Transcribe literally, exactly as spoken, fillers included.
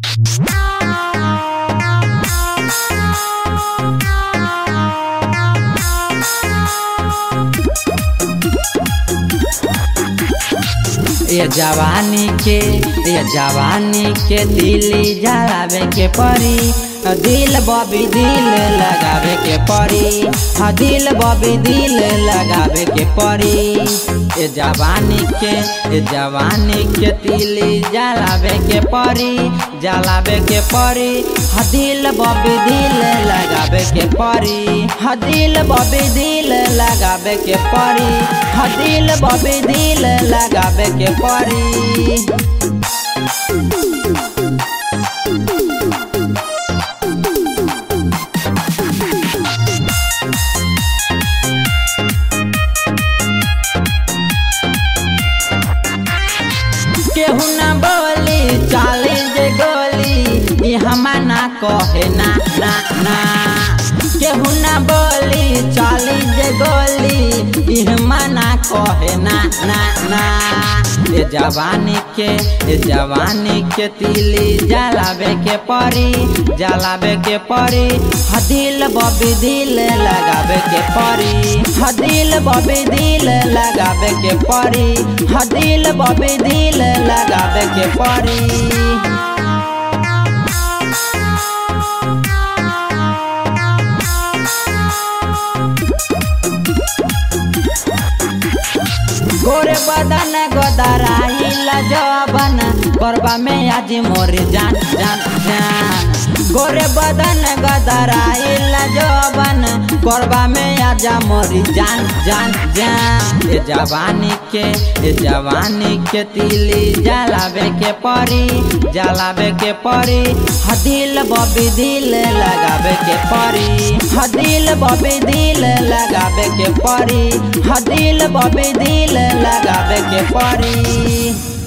ये जवानी के ये जवानी के दिली जलावे के परी, दिल बॉबी दिल लगावे के परी, हाँ दिल बॉबी दिल लगावे के परी। ये जवानी के ये जवानी के दिली जलावे के परी, जलावे के परी, हाँ दिल बॉबी दिल लगावे के परी, हाँ दिल बॉबी दिल लगावे के परी, हाँ दिल बॉबी दिल लगावे के परी। केहू ना बोली चाली जे गोली, हमा ना कहे ना ना ना। केहू ना बोली चाली जे गोली, हमा ना कहे ना ना ना। ये जवानी के ये जवानी के तिली जलावे के परी, जलावे के परी, हाँ दिल बॉबी दिल लगावे के परी, हाँ दिल बॉबी दिल लगावे के परी, हाँ दिल बॉबी दिल लगावे के परी। गोरे बदन गोदराइल जवन, करबा में आज मोर जान जान जान। गोरे बदन गोदराइल जवन, करबा में आज मोर जान जान जान। ये जवानी के ये जवानी के तिली जलावे के परी, जलावे के परी, हाँ दिल बॉबी दिल लगावे के परी, हाँ दिल बॉबी दिल लगावे के परी, हाँ दिल बॉबी दिल लगावे के परी।